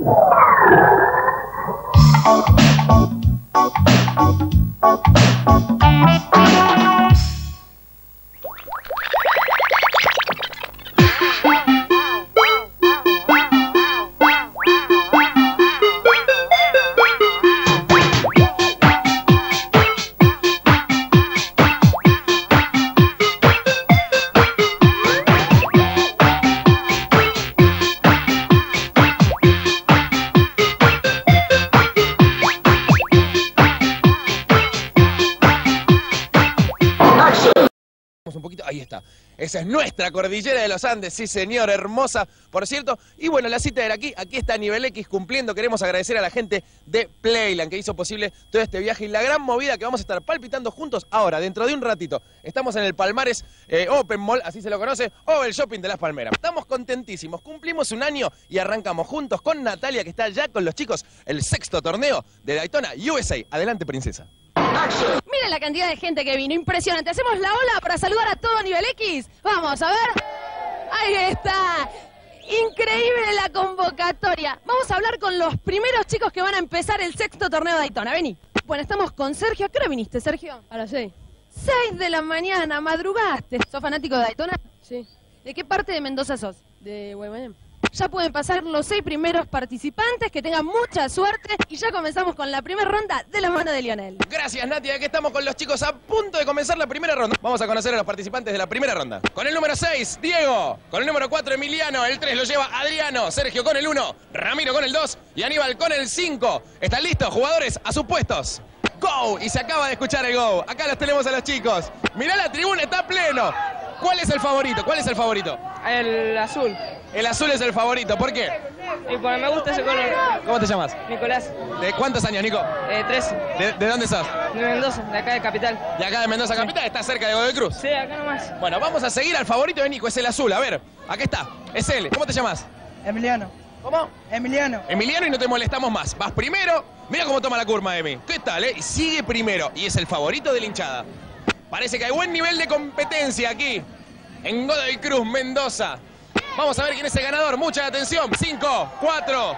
Un poquito, ahí está. Esa es nuestra cordillera de los Andes, sí señor, hermosa, por cierto. Y bueno, la cita era aquí está Nivel X cumpliendo. Queremos agradecer a la gente de Playland que hizo posible todo este viaje y la gran movida que vamos a estar palpitando juntos ahora, dentro de un ratito. Estamos en el Palmares Open Mall, así se lo conoce, o el Shopping de Las Palmeras. Estamos contentísimos, cumplimos un año y arrancamos juntos con Natalia, que está ya con los chicos, el 6º torneo de Daytona USA. Adelante, princesa. Miren la cantidad de gente que vino, impresionante. Hacemos la ola para saludar a todo Nivel X. Vamos a ver. Ahí está. Increíble la convocatoria. Vamos a hablar con los primeros chicos que van a empezar el 6º torneo de Daytona. Vení. Bueno, estamos con Sergio. ¿A qué hora viniste, Sergio? A las 6. 6 de la mañana, madrugaste. ¿Sos fanático de Daytona? Sí. ¿De qué parte de Mendoza sos? De Guaymallén. Ya pueden pasar los 6 primeros participantes, que tengan mucha suerte. Y ya comenzamos con la primera ronda de la mano de Lionel. Gracias, Nati. Aquí estamos con los chicos a punto de comenzar la primera ronda. Vamos a conocer a los participantes de la primera ronda. Con el número 6, Diego. Con el número 4, Emiliano. El 3 lo lleva Adriano. Sergio con el 1. Ramiro con el 2. Y Aníbal con el 5. ¿Están listos, jugadores? A sus puestos. ¡Go! Y se acaba de escuchar el go. Acá los tenemos a los chicos. Mirá, la tribuna está pleno. ¿Cuál es el favorito? ¿Cuál es el favorito? El azul. El azul es el favorito. ¿Por qué? Y porque me gusta ese color. ¿Cómo te llamas? Nicolás. ¿De cuántos años, Nico? 13. ¿De dónde sos? De Mendoza, de acá de Capital. De acá de Mendoza Capital. ¿Está cerca de Godoy Cruz? Sí, acá nomás. Bueno, vamos a seguir al favorito de Nico. Es el azul. A ver, aquí está. Es él. ¿Cómo te llamas? Emiliano. ¿Cómo? Emiliano. Emiliano, y no te molestamos más. Vas primero. Mira cómo toma la curva, Emi. ¿Qué tal, Y sigue primero. Y es el favorito de la hinchada. Parece que hay buen nivel de competencia aquí en Godoy Cruz, Mendoza. Vamos a ver quién es el ganador. Mucha atención. 5, 4,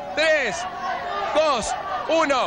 3, 2, 1.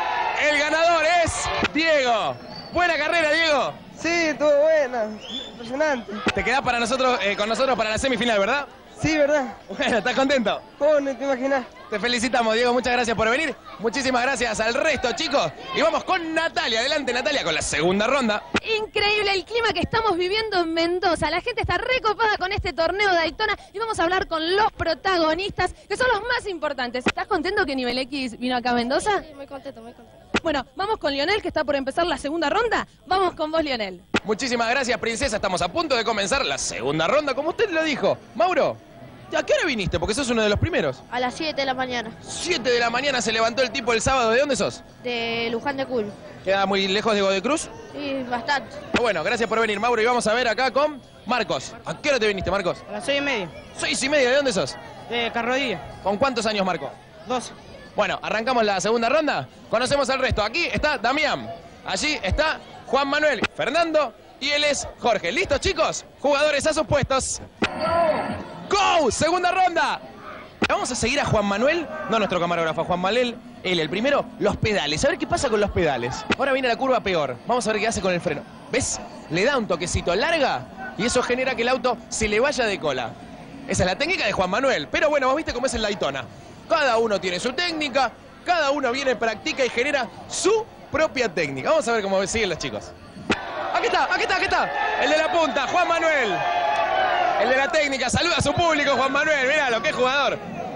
El ganador es Diego. Buena carrera, Diego. Sí, estuvo buena. Impresionante. Te quedás para nosotros, con nosotros para la semifinal, ¿verdad? Sí, ¿verdad? Bueno, ¿estás contento? ¿Cómo no te imaginas? Te felicitamos, Diego. Muchas gracias por venir. Muchísimas gracias al resto, chicos. Y vamos con Natalia. Adelante, Natalia, con la segunda ronda. Increíble el clima que estamos viviendo en Mendoza. La gente está recopada con este torneo de Daytona y vamos a hablar con los protagonistas, que son los más importantes. ¿Estás contento que Nivel X vino acá a Mendoza? Sí, muy contento, muy contento. Bueno, vamos con Lionel, que está por empezar la segunda ronda. Vamos con vos, Lionel. Muchísimas gracias, princesa. Estamos a punto de comenzar la segunda ronda, como usted lo dijo. Mauro, ¿a qué hora viniste? Porque sos uno de los primeros. A las 7 de la mañana. 7 de la mañana se levantó el tipo el sábado. ¿De dónde sos? De Luján de Cuyo. ¿Queda muy lejos de Godoy Cruz? Sí, bastante. Bueno, gracias por venir, Mauro. Y vamos a ver acá con Marcos. ¿A qué hora te viniste, Marcos? A las 6:30. 6:30. ¿De dónde sos? De Carrodilla. ¿Con cuántos años, Marco? 12. Bueno, arrancamos la segunda ronda. Conocemos al resto. Aquí está Damián. Allí está Juan Manuel, Fernando y él es Jorge. ¿Listos, chicos? Jugadores a sus puestos. ¡Go! Segunda ronda. Vamos a seguir a Juan Manuel, no nuestro camarógrafo, Juan Manuel, él, el primero, los pedales. A ver qué pasa con los pedales. Ahora viene la curva peor. Vamos a ver qué hace con el freno. ¿Ves? Le da un toquecito, larga y eso genera que el auto se le vaya de cola. Esa es la técnica de Juan Manuel. Pero bueno, vos viste cómo es el Daytona. Cada uno tiene su técnica, cada uno viene, practica y genera su propia técnica. Vamos a ver cómo siguen los chicos. Aquí está, aquí está, aquí está. El de la punta, Juan Manuel. El de la técnica, saluda a su público, Juan Manuel. Mirá qué jugador.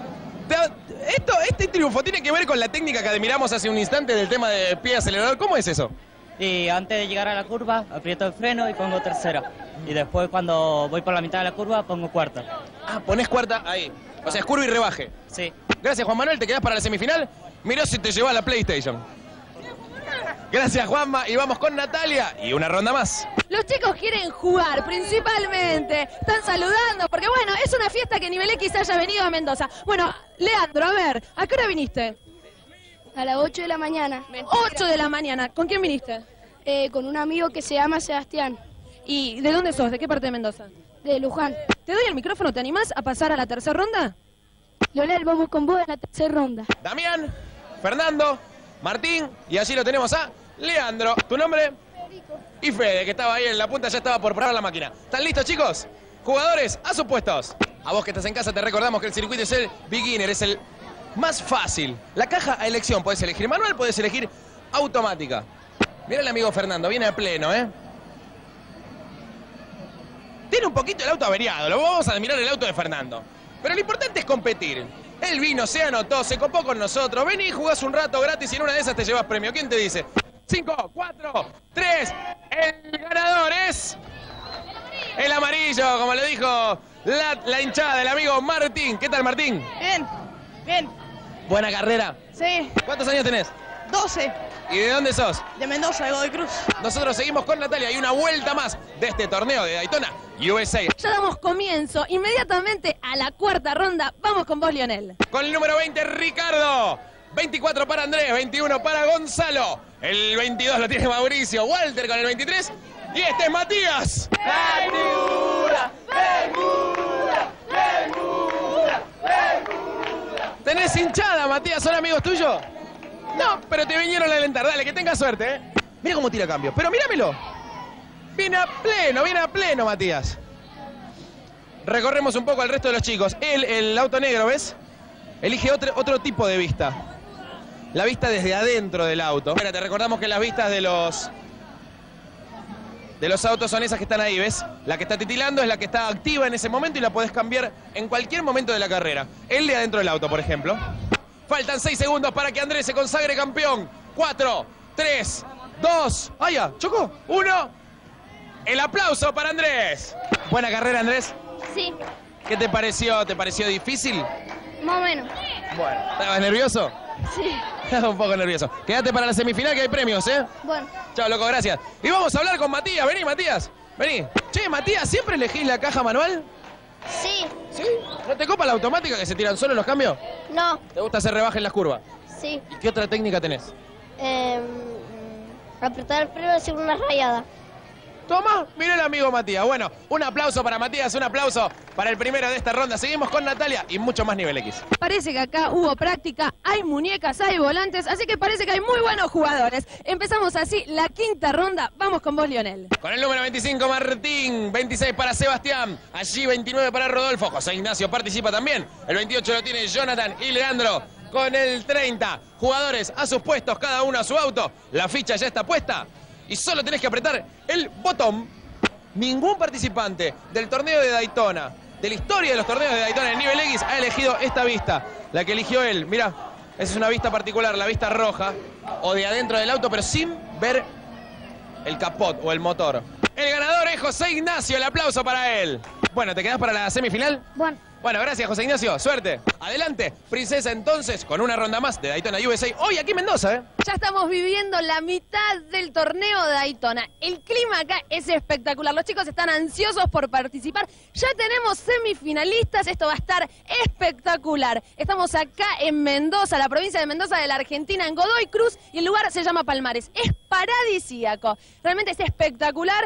Este triunfo tiene que ver con la técnica que admiramos hace un instante del tema de pie acelerador. ¿Cómo es eso? Y antes de llegar a la curva, aprieto el freno y pongo tercera. Y después cuando voy por la mitad de la curva, pongo cuarta. Ah, ponés cuarta ahí. O sea, es curva y rebaje. Sí. Gracias, Juan Manuel. ¿Te quedás para la semifinal? Mirá si te llevas la PlayStation. Gracias, Juanma. Y vamos con Natalia. Y una ronda más. Los chicos quieren jugar, principalmente. Están saludando, porque bueno, es una fiesta que Nivel X haya venido a Mendoza. Bueno, Leandro, a ver, ¿a qué hora viniste? A las 8 de la mañana. 8 de la mañana. ¿Con quién viniste? Con un amigo que se llama Sebastián, ¿Y de dónde sos? ¿De qué parte de Mendoza? de Luján. Te doy el micrófono, ¿te animás a pasar a la tercera ronda? Leonel, vamos con vos en la tercera ronda. Damián, Fernando, Martín y allí lo tenemos a Leandro. ¿Tu nombre? Y Fede, que estaba ahí en la punta, ya estaba por probar la máquina. ¿Están listos, chicos? Jugadores, a sus puestos. A vos que estás en casa te recordamos que el circuito es el beginner, es el más fácil. La caja a elección, puedes elegir manual, puedes elegir automática. Mira el amigo Fernando, viene a pleno, ¿eh? Tiene un poquito el auto averiado, lo vamos a mirar el auto de Fernando. Pero lo importante es competir. Él vino, se anotó, se copó con nosotros. Vení, jugás un rato gratis y en una de esas te llevas premio. ¿Quién te dice? 5, 4, 3. El ganador es... el amarillo, como le dijo la hinchada del amigo Martín. ¿Qué tal, Martín? Bien, bien. Buena carrera. Sí, ¿Cuántos años tenés? 12. ¿Y de dónde sos? De Mendoza, de Godoy Cruz. Nosotros seguimos con Natalia y una vuelta más de este torneo de Daytona USA. Ya damos comienzo inmediatamente a la cuarta ronda. Vamos con vos, Lionel. Con el número 20, Ricardo. 24 para Andrés, 21 para Gonzalo. El 22 lo tiene Mauricio. Walter con el 23. Y este es Matías. ¿Tenés hinchada, Matías? ¿Son amigos tuyos? No, pero te vinieron a alentar. Dale, que tengas suerte, ¿eh? Mira cómo tira cambio. Pero míramelo. Viene a pleno, Matías. Recorremos un poco al resto de los chicos. Él, el auto negro, ¿ves? Elige otro tipo de vista. La vista desde adentro del auto. Mira, te recordamos que las vistas de los autos son esas que están ahí, ¿ves? La que está titilando es la que está activa en ese momento y la podés cambiar en cualquier momento de la carrera. El de adentro del auto, por ejemplo. Faltan 6 segundos para que Andrés se consagre campeón. 4, 3, 2... ¡Ay, ya! ¿Chocó? 1. El aplauso para Andrés. Buena carrera, Andrés. Sí, ¿Qué te pareció? ¿Te pareció difícil? más o menos. Bueno. ¿Estabas nervioso? Sí. Un poco nervioso. Quédate para la semifinal que hay premios, ¿eh? Bueno, Chao, loco, gracias. Y vamos a hablar con Matías. Vení, Matías. Vení. Che, Matías, ¿siempre elegís la caja manual? sí, ¿Sí? ¿No te copa la automática que se tiran solo los cambios? no, ¿Te gusta hacer rebaje en las curvas? sí. ¿Y qué otra técnica tenés? Apretar el freno y hacer una rayada. Toma, mira el amigo Matías. Bueno, un aplauso para Matías, un aplauso para el primero de esta ronda. Seguimos con Natalia y mucho más nivel X. Parece que acá hubo práctica, hay muñecas, hay volantes, así que parece que hay muy buenos jugadores. Empezamos así la quinta ronda. Vamos con vos, Lionel. Con el número 25, Martín. 26 para Sebastián. Allí 29 para Rodolfo. José Ignacio participa también. El 28 lo tiene Jonathan y Leandro. Con el 30, jugadores a sus puestos, cada uno a su auto. La ficha ya está puesta. Y solo tenés que apretar el botón. Ningún participante del torneo de Daytona, de la historia de los torneos de Daytona en nivel X, ha elegido esta vista. La que eligió él. Mirá, esa es una vista particular, la vista roja. O de adentro del auto, pero sin ver el capot o el motor. El ganador es José Ignacio. El aplauso para él. Bueno, ¿te quedás para la semifinal? Bueno, Bueno, gracias, José Ignacio. Suerte. Adelante, princesa, entonces, con una ronda más de Daytona USA. Hoy aquí en Mendoza, ¿eh? Ya estamos viviendo la mitad del torneo de Daytona. El clima acá es espectacular. Los chicos están ansiosos por participar. Ya tenemos semifinalistas. Esto va a estar espectacular. Estamos acá en Mendoza, la provincia de Mendoza de la Argentina, en Godoy Cruz. Y el lugar se llama Palmares. Es paradisíaco. Realmente es espectacular.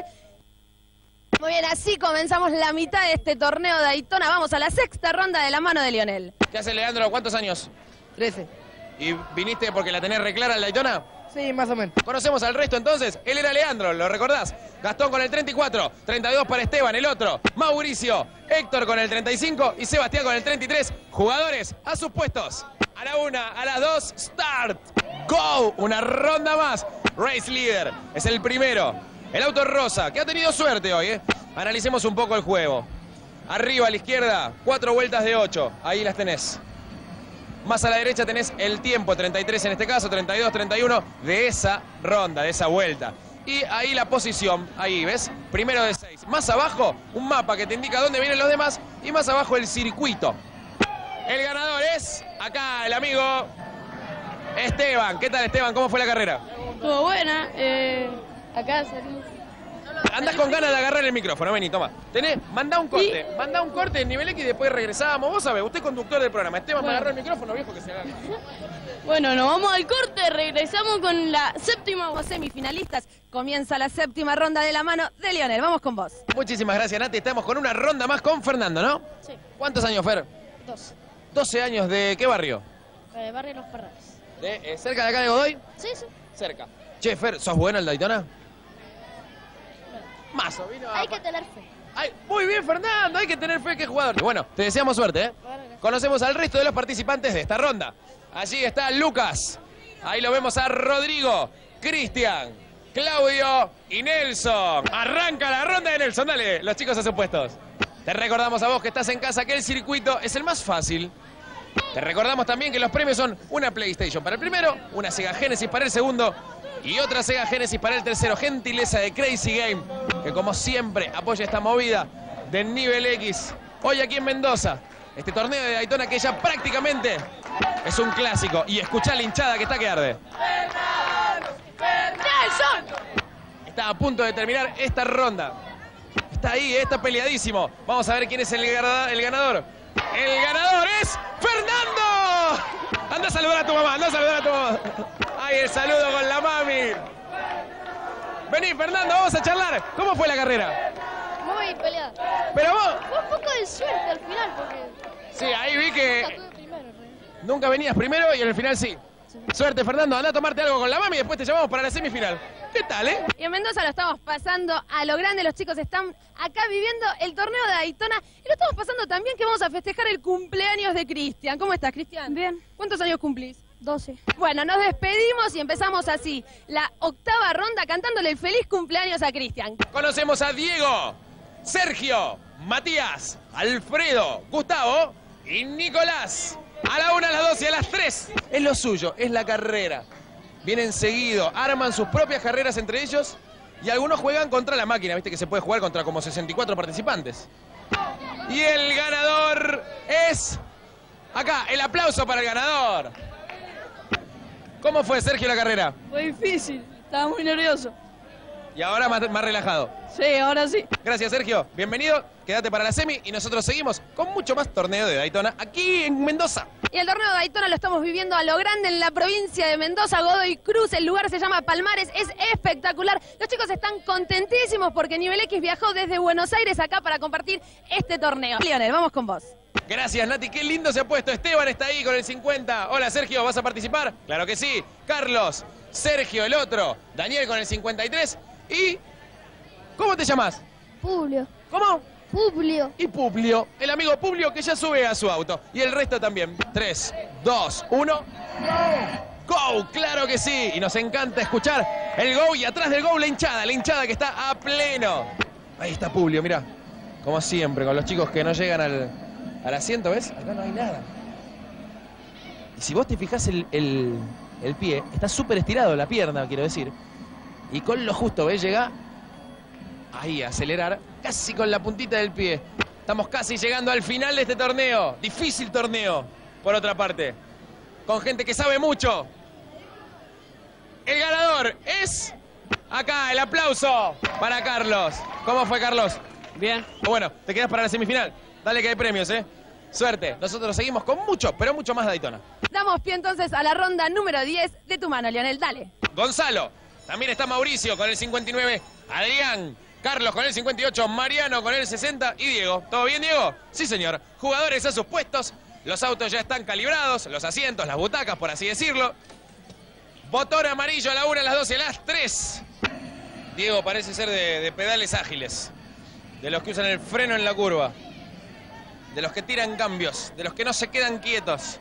Muy bien, así comenzamos la mitad de este torneo de Daytona. Vamos a la sexta ronda de la mano de Lionel. ¿Qué hace Leandro? ¿Cuántos años? 13. ¿Y viniste porque la tenés reclara en Daytona? Sí, más o menos. Conocemos al resto entonces. Él era Leandro, ¿lo recordás? Gastón con el 34, 32 para Esteban, el otro. Mauricio, Héctor con el 35 y Sebastián con el 33. Jugadores a sus puestos. A la 1, a las 2, start. Go, una ronda más. Race Leader es el primero. El auto rosa, que ha tenido suerte hoy, ¿eh? Analicemos un poco el juego. Arriba a la izquierda, 4 vueltas de 8. Ahí las tenés. Más a la derecha tenés el tiempo, 33 en este caso, 32, 31 de esa ronda, de esa vuelta. Y ahí la posición, ahí, ¿ves? Primero de 6. Más abajo, un mapa que te indica dónde vienen los demás. Y más abajo el circuito. El ganador es, acá, el amigo Esteban. ¿Qué tal, Esteban? ¿Cómo fue la carrera? Estuvo buena. Acá salimos. Andás con ganas de agarrar el micrófono, vení, toma. Mandá un corte en nivel X y después regresamos. Vos sabés, usted es conductor del programa. Esteban me agarró el micrófono, viejo, que se agarra. Bueno, nos vamos al corte, regresamos con la séptima. Como semifinalistas, comienza la séptima ronda de la mano de Lionel. Vamos con vos. Muchísimas gracias, Nati. Estamos con una ronda más con Fernando, ¿no? sí. ¿Cuántos años, Fer? 2. 12 años, ¿de qué barrio? Barrio Los Parrales. ¿Cerca de acá de Godoy? Sí, sí. Cerca. Che, Fer, ¿sos bueno en Daytona? Más o menos. Hay que tener fe. Ay, muy bien, Fernando, hay que tener fe que jugador. Bueno, te deseamos suerte, ¿eh? Conocemos al resto de los participantes de esta ronda. Allí está Lucas. Ahí lo vemos a Rodrigo, Cristian, Claudio y Nelson. Arranca la ronda de Nelson, dale, los chicos a sus puestos. Te recordamos a vos que estás en casa que el circuito es el más fácil. Te recordamos también que los premios son una PlayStation para el primero, una Sega Genesis para el segundo y otra Sega Genesis para el tercero. Gentileza de Crazy Game, que como siempre apoya esta movida de nivel X. Hoy aquí en Mendoza, este torneo de Daytona que ya prácticamente es un clásico. Y escuchá la hinchada que está que arde. Está a punto de terminar esta ronda. Está ahí, está peleadísimo. Vamos a ver quién es el ganador. El ganador es ¡Fernando! Anda a saludar a tu mamá, anda a saludar a tu mamá. ¡Ay, el saludo con la mami! Vení, Fernando, vamos a charlar. ¿Cómo fue la carrera? Muy peleada. Pero vos... Fue un poco de suerte al final porque... Sí, ahí vi que estuve primero, nunca venías primero y en el final sí. Suerte, Fernando. Anda a tomarte algo con la mami y después te llamamos para la semifinal. ¿Qué tal, eh? Y en Mendoza lo estamos pasando a lo grande. Los chicos están acá viviendo el torneo de Daytona. Y lo estamos pasando también que vamos a festejar el cumpleaños de Cristian. ¿Cómo estás, Cristian? Bien. ¿Cuántos años cumplís? 12. Bueno, nos despedimos y empezamos así. La octava ronda cantándole el feliz cumpleaños a Cristian. Conocemos a Diego, Sergio, Matías, Alfredo, Gustavo y Nicolás. A la 1, a las 2 y a las 3. Es lo suyo, es la carrera. Vienen seguido, arman sus propias carreras entre ellos y algunos juegan contra la máquina. Viste que se puede jugar contra como 64 participantes. Y el ganador es... Acá, el aplauso para el ganador. ¿Cómo fue, Sergio, la carrera? Fue difícil, estaba muy nervioso. Y ahora más relajado. Sí, ahora sí. Gracias, Sergio. Bienvenido. Quédate para la semi y nosotros seguimos con mucho más torneo de Daytona aquí en Mendoza. Y el torneo de Daytona lo estamos viviendo a lo grande en la provincia de Mendoza, Godoy Cruz. El lugar se llama Palmares, es espectacular. Los chicos están contentísimos porque Nivel X viajó desde Buenos Aires acá para compartir este torneo. Lionel, vamos con vos. Gracias, Nati. Qué lindo se ha puesto. Esteban está ahí con el 50. Hola, Sergio. ¿Vas a participar? Claro que sí. Carlos, Sergio, el otro. Daniel con el 53. Y... ¿cómo te llamas? Publio. ¿Cómo? Publio. Y Publio, el amigo Publio que ya sube a su auto. Y el resto también. 3, 2, 1. ¡Go! ¡Claro que sí! Y nos encanta escuchar el go y atrás del go la hinchada que está a pleno. Ahí está Publio, mirá. Como siempre, con los chicos que no llegan al asiento, ¿ves? Acá no hay nada. Y si vos te fijás el pie, está súper estirado la pierna, quiero decir. Y con lo justo, ¿ves? Llega ahí a acelerar casi con la puntita del pie. Estamos casi llegando al final de este torneo. Difícil torneo, por otra parte. Con gente que sabe mucho. El ganador es... acá, el aplauso para Carlos. ¿Cómo fue, Carlos? Bien. Bueno, te quedas para la semifinal. Dale que hay premios, ¿eh? Suerte. Nosotros seguimos con mucho, pero mucho más Daytona. Damos pie entonces a la ronda número 10 de tu mano, Lionel. Dale. Gonzalo. También está Mauricio con el 59. Adrián. Carlos con el 58. Mariano con el 60. Y Diego. ¿Todo bien, Diego? Sí, señor. Jugadores a sus puestos. Los autos ya están calibrados. Los asientos, las butacas, por así decirlo. Botón amarillo a la 1, a las 2 y a las 3. Diego parece ser de pedales ágiles. De los que usan el freno en la curva. De los que tiran cambios. De los que no se quedan quietos.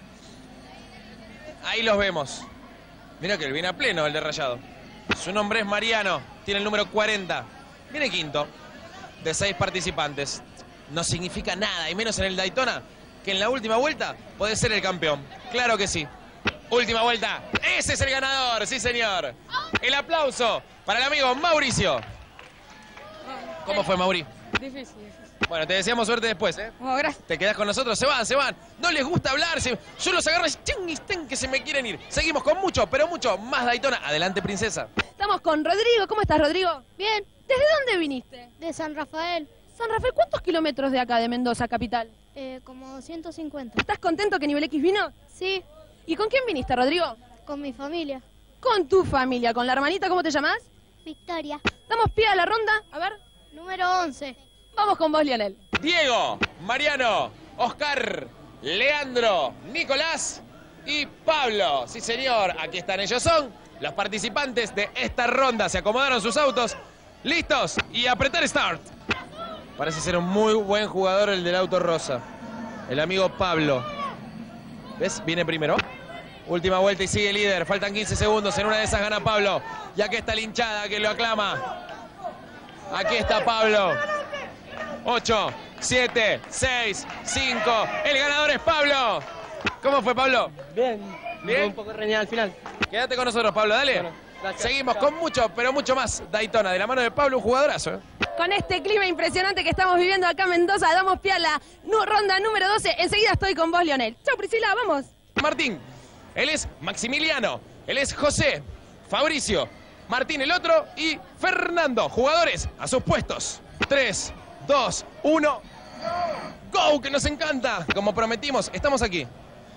Ahí los vemos. Mira que él viene a pleno, el de Rayado. Su nombre es Mariano. Tiene el número 40. Viene quinto. De 6 participantes. No significa nada, y menos en el Daytona, que en la última vuelta puede ser el campeón. Claro que sí. Última vuelta. Ese es el ganador, sí, señor. El aplauso para el amigo Mauricio. ¿Cómo fue, Mauri? Difícil. Bueno, te deseamos suerte después, ¿eh? Oh, gracias. Te quedás con nosotros, se van. No les gusta hablar, yo los agarro y que se me quieren ir. Seguimos con mucho, pero mucho más Daytona. Adelante, princesa. Estamos con Rodrigo. ¿Cómo estás, Rodrigo? Bien. ¿Desde dónde viniste? De San Rafael. San Rafael, ¿cuántos kilómetros de acá, de Mendoza, capital? Como 150. ¿Estás contento que Nivel X vino? Sí, ¿Y con quién viniste, Rodrigo? con mi familia. Con tu familia, con la hermanita, ¿cómo te llamás? Victoria. Damos pie a la ronda. A ver, Número 11. vamos con vos, Lionel. Diego, Mariano, Oscar, Leandro, Nicolás y Pablo. Sí, señor, aquí están. Ellos son los participantes de esta ronda. Se acomodaron sus autos. ¿Listos? Y apretar Start. Parece ser un muy buen jugador el del auto rosa. El amigo Pablo. ¿Ves? Viene primero. Última vuelta y sigue líder. Faltan 15 segundos. En una de esas gana Pablo. Y aquí está la hinchada que lo aclama. Aquí está Pablo. 8, 7, 6, 5. El ganador es Pablo. ¿Cómo fue, Pablo? Bien. Bien. Un poco reñida al final. Quédate con nosotros, Pablo, dale. Bueno, gracias. Seguimos con mucho, pero mucho más Daytona. De la mano de Pablo, un jugadorazo, ¿eh? Con este clima impresionante que estamos viviendo acá en Mendoza, damos pie a la ronda número 12. Enseguida estoy con vos, Lionel. Chau, Priscila, vamos. Martín, él es Maximiliano, él es José, Fabricio, Martín el otro y Fernando. Jugadores a sus puestos. 3, 2, 1. ¡Go! Que nos encanta. Como prometimos, estamos aquí.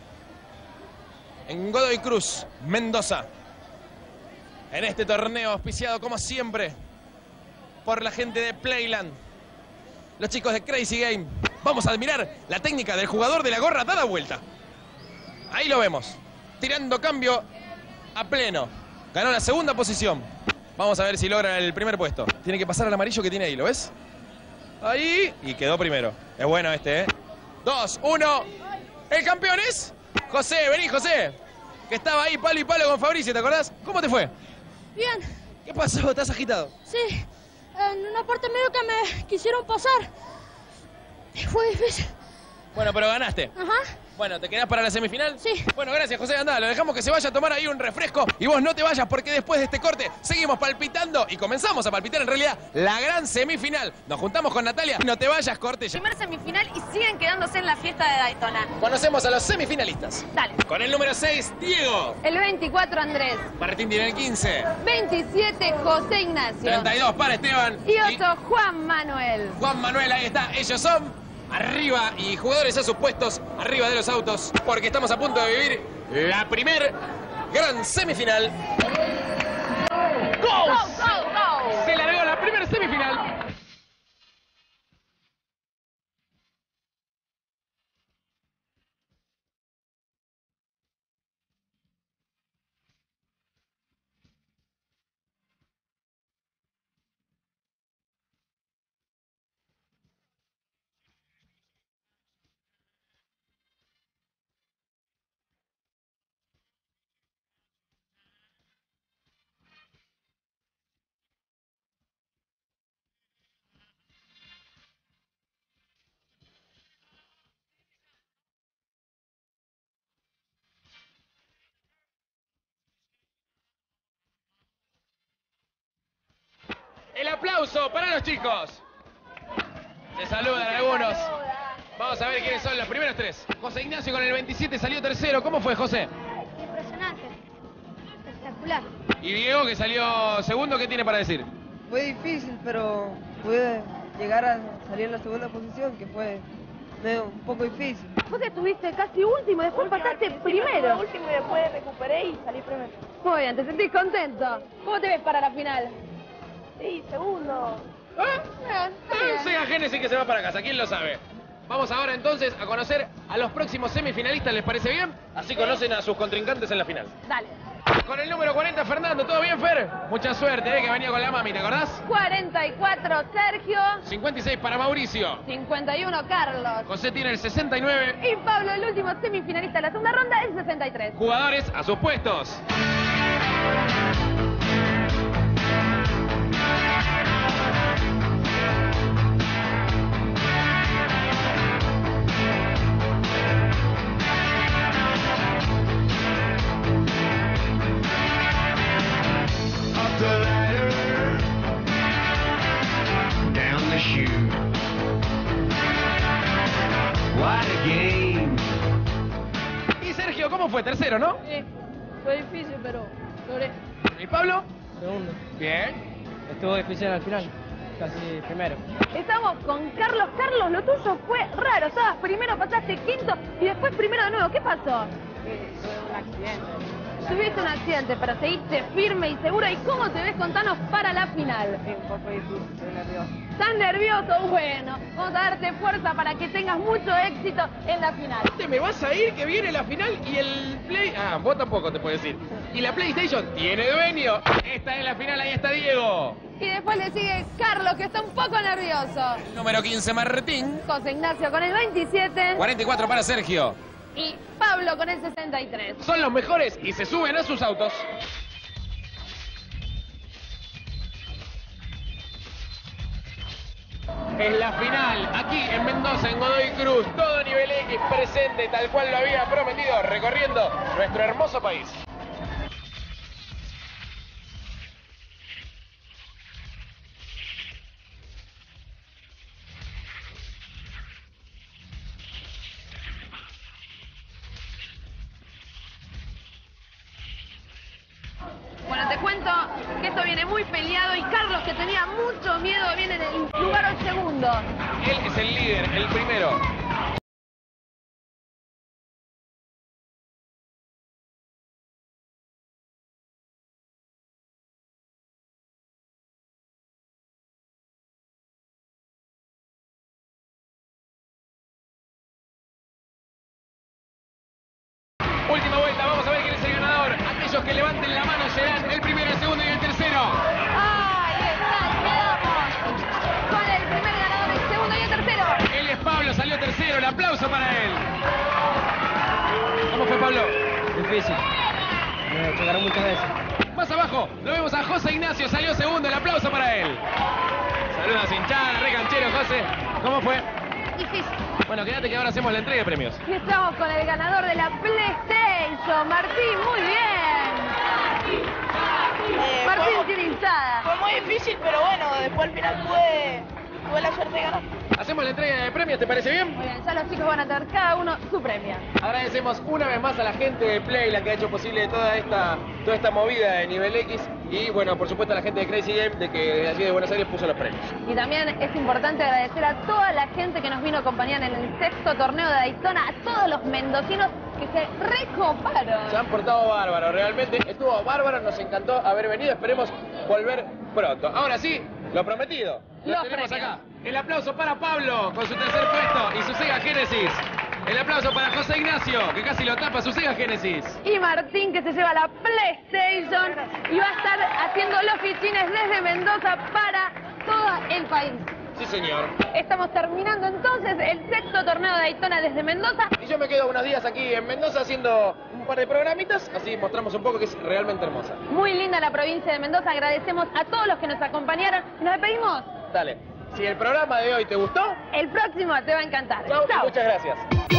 En Godoy Cruz, Mendoza. En este torneo auspiciado, como siempre, por la gente de Playland. Los chicos de Crazy Game. Vamos a admirar la técnica del jugador de la gorra dada vuelta. Ahí lo vemos. Tirando cambio a pleno. Ganó la segunda posición. Vamos a ver si logra el primer puesto. Tiene que pasar al amarillo que tiene ahí, ¿lo ves? Ahí. Y quedó primero. Es bueno este, ¿eh? 2, 1. El campeón es José. Vení, José. Que estaba ahí palo y palo con Fabricio, ¿te acordás? ¿Cómo te fue? Bien, ¿Qué pasó? ¿Estás agitado? sí. En una parte medio que me quisieron pasar. Fue difícil. Bueno, pero ganaste. Ajá. Bueno, ¿te quedás para la semifinal? Sí. Bueno, gracias, José. Andá, lo dejamos que se vaya a tomar ahí un refresco. Y vos no te vayas porque después de este corte seguimos palpitando y comenzamos a palpitar en realidad la gran semifinal. Nos juntamos con Natalia. No te vayas, corte ya. Primer semifinal y siguen quedándose en la fiesta de Daytona. Conocemos a los semifinalistas. Dale. Con el número 6, Diego. El 24, Andrés. Martín tiene el 15. 27, José Ignacio. 32 para Esteban. Y 8, Juan Manuel. Juan Manuel, ahí está. Ellos son arriba y jugadores a sus puestos arriba de los autos porque estamos a punto de vivir la primer gran semifinal. ¡Go! Go, go, go. Se largó la primera semifinal. El aplauso para los chicos. Se saludan algunos. Vamos a ver quiénes son los primeros tres. José Ignacio con el 27 salió tercero. ¿Cómo fue, José? Impresionante. Espectacular. Y Diego, que salió segundo, ¿qué tiene para decir? Fue difícil, pero pude llegar a salir en la segunda posición, que fue un poco difícil. Vos estuviste casi último, después pasaste primero. Último y después recuperé y salí primero. Muy bien, ¿te sentís contento? ¿Cómo te ves para la final? Sí, segundo. Sega Genesis que se va para casa, ¿quién lo sabe? Vamos ahora entonces a conocer a los próximos semifinalistas, ¿les parece bien? Así conocen a sus contrincantes en la final. Dale. Con el número 40, Fernando, ¿todo bien, Fer? Mucha suerte, que venía con la mami, ¿te acordás? 44, Sergio. 56 para Mauricio. 51, Carlos. José tiene el 69. Y Pablo, el último semifinalista de la segunda ronda, el 63. Jugadores a sus puestos. Y Sergio, ¿cómo fue? Tercero, ¿no? Sí, fue difícil, pero logré. ¿Y Pablo? Segundo. Bien. Estuvo difícil al final. Casi primero. Estamos con Carlos. Carlos, lo tuyo fue raro. Estabas primero, pasaste quinto y después primero de nuevo. ¿Qué pasó? tuve un accidente. Tuviste un accidente, pero seguiste firme y segura. ¿Y cómo te ves, contanos, para la final? Sí, un poco difícil, estoy nervioso. ¿Estás nervioso? Bueno, vamos a darte fuerza para que tengas mucho éxito en la final. ¿Te me vas a ir que viene la final y el Play... Ah, vos tampoco te puedes ir. Y la PlayStation tiene dueño. Esta es la final, ahí está Diego. Y después le sigue Carlos, que está un poco nervioso. Número 15, Martín. José Ignacio con el 27. 44 para Sergio. Y Pablo con el 63. Son los mejores y se suben a sus autos. Es la final, aquí en Mendoza, en Godoy Cruz. Todo nivel X presente, tal cual lo había prometido, recorriendo nuestro hermoso país. Bueno, te cuento que esto viene muy peleado y Carlos, que tenía mucho miedo, viene en el lugar segundo. Él es el líder, el primero. Última vuelta, vamos a ver quién es el ganador. Aquellos que levanten la mano serán el primero, el segundo y el tercero. ¡Ahí está! ¡Quedamos! Con el primer ganador, el segundo y el tercero. Él es Pablo, salió tercero, el aplauso para él. ¿Cómo fue, Pablo? Difícil. Me chocaron muchas veces. Más abajo, lo vemos a José Ignacio, salió segundo, el aplauso para él. Saludos, hinchada, re canchero, José. ¿Cómo fue? Difícil. Bueno, quédate que ahora hacemos la entrega de premios. Y estamos con el ganador de la PlayStation, Martín, muy bien. Martín tiene hinchada. Fue muy difícil, pero bueno, después al final tuve la suerte de ganar. Hacemos la entrega de premios, ¿te parece bien? Muy bien, ya los chicos van a tener cada uno su premio. Agradecemos una vez más a la gente de Play, la que ha hecho posible toda esta movida de nivel X. Y bueno, por supuesto a la gente de Crazy Game, de que de allí de Buenos Aires puso los premios. Y también es importante agradecer a toda la gente que nos vino a acompañar en el sexto torneo de Daytona, a todos los mendocinos que se recoparon. Se han portado bárbaros, realmente estuvo bárbaro, nos encantó haber venido, esperemos volver pronto. Ahora sí, lo prometido, lo Los tenemos premios. acá. El aplauso para Pablo con su tercer puesto y su Sega Genesis. El aplauso para José Ignacio, que casi lo tapa su Sega Genesis. Y Martín, que se lleva la PlayStation y va a estar haciendo los fichines desde Mendoza para todo el país. Sí, señor. Estamos terminando entonces el sexto torneo de Daytona desde Mendoza. Y yo me quedo unos días aquí en Mendoza haciendo un par de programitas, así mostramos un poco que es realmente hermosa. Muy linda la provincia de Mendoza, agradecemos a todos los que nos acompañaron y nos despedimos. Dale, si el programa de hoy te gustó, El próximo te va a encantar. chau, y Chau. muchas gracias.